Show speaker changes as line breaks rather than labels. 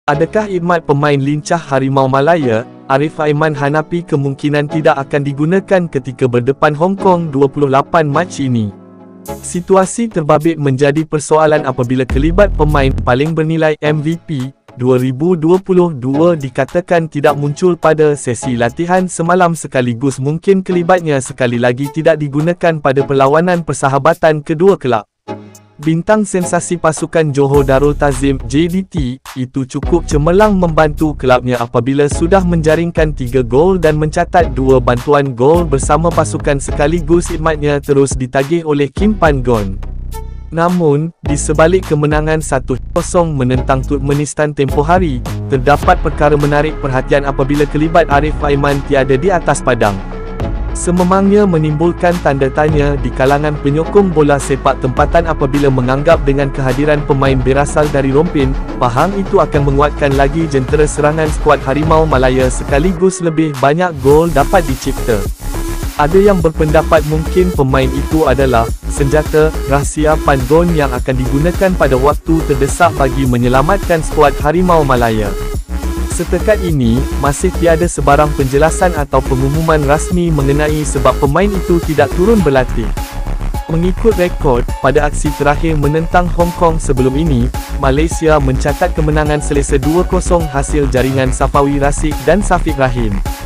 Adakah khidmat pemain lincah Harimau Malaya, Arif Aiman Hanapi kemungkinan tidak akan digunakan ketika berdepan Hong Kong 28 Mac ini? Situasi terbabit menjadi persoalan apabila kelibat pemain paling bernilai MVP 2022 dikatakan tidak muncul pada sesi latihan semalam sekaligus mungkin kelibatnya sekali lagi tidak digunakan pada perlawanan persahabatan kedua kelab. Bintang sensasi pasukan Johor Darul Ta'zim JDT itu cukup cemerlang membantu kelabnya apabila sudah menjaringkan 3 gol dan mencatat 2 bantuan gol bersama pasukan sekaligus khidmatnya terus ditagih oleh Kim Pan Gon. Namun, di sebalik kemenangan 1-0 menentang Turkmenistan tempoh hari, terdapat perkara menarik perhatian apabila kelibat Arif Aiman tiada di atas padang. Sememangnya menimbulkan tanda tanya di kalangan penyokong bola sepak tempatan apabila menganggap dengan kehadiran pemain berasal dari Rompin, Pahang itu akan menguatkan lagi jentera serangan skuad Harimau Malaya sekaligus lebih banyak gol dapat dicipta. Ada yang berpendapat mungkin pemain itu adalah senjata rahsia Pan Gon yang akan digunakan pada waktu terdesak bagi menyelamatkan skuad Harimau Malaya. Setakat ini, masih tiada sebarang penjelasan atau pengumuman rasmi mengenai sebab pemain itu tidak turun berlatih. Mengikut rekod, pada aksi terakhir menentang Hong Kong sebelum ini, Malaysia mencatat kemenangan selesa 2-0 hasil jaringan Safawi Rasik dan Safiq Rahim.